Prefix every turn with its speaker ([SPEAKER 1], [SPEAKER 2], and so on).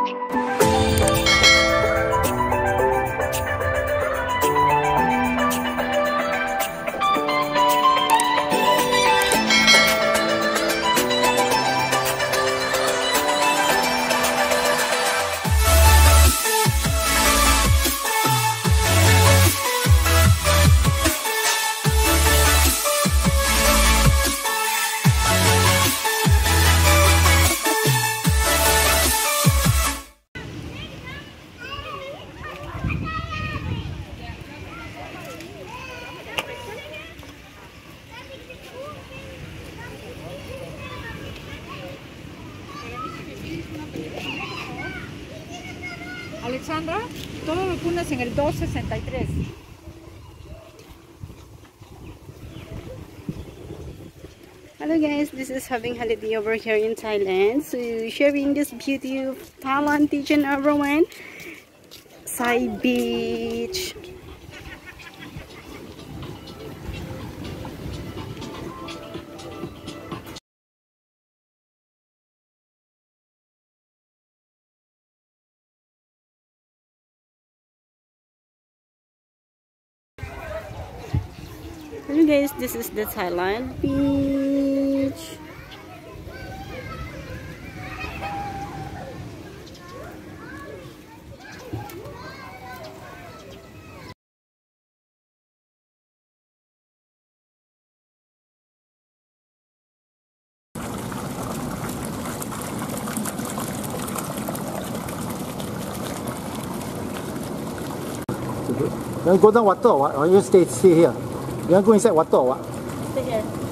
[SPEAKER 1] Alexandra, todos los lunes en el 263.
[SPEAKER 2] Hello guys, this is having holiday over here in Thailand. So sharing this beauty of Thailand, each and everyone. Sai Beach. Hello guys, this is the Thailand beach.
[SPEAKER 3] You want to go down water or what? Or you stay here? You want to go inside water or what?
[SPEAKER 2] Stay here.